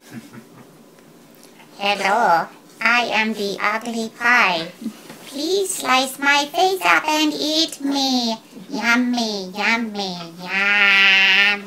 Hello, I am the ugly pie. Please slice my face up and eat me. Yummy, yummy, yum.